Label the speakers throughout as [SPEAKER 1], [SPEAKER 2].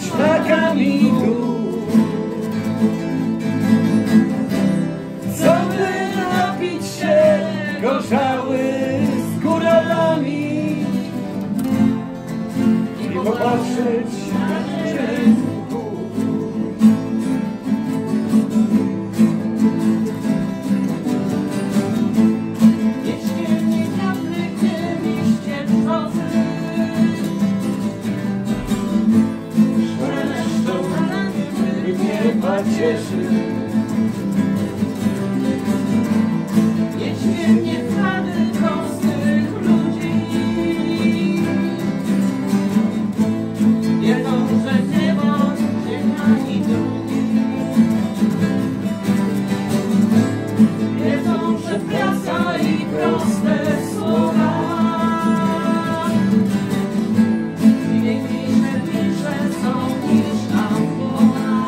[SPEAKER 1] szlakami tu. Co by napić się gorzały z góralami i popatrzeć na dzień. Cieszy.
[SPEAKER 2] Nieśmiernie plany prostych ludzi wiedzą, że nie będzie ani drugi. Wiedzą, że praca i proste słowa piękniejsze są niż ambona.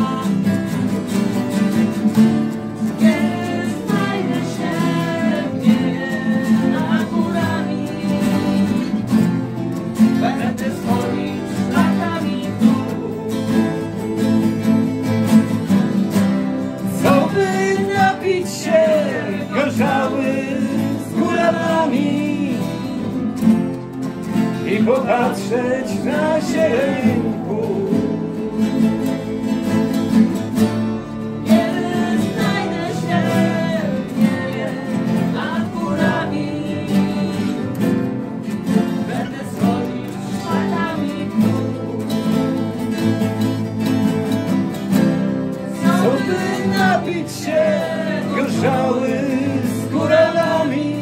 [SPEAKER 1] Gorzały z góralami i popatrzeć na zieleńku.
[SPEAKER 2] Nie znajdę się w niebie nad górami. Będę schodzić szlakami w dół.
[SPEAKER 1] Co by napić się gorzały z góralami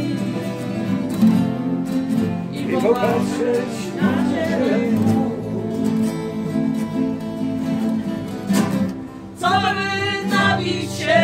[SPEAKER 1] i popatrzeć na zieleńku.
[SPEAKER 2] Co by napić się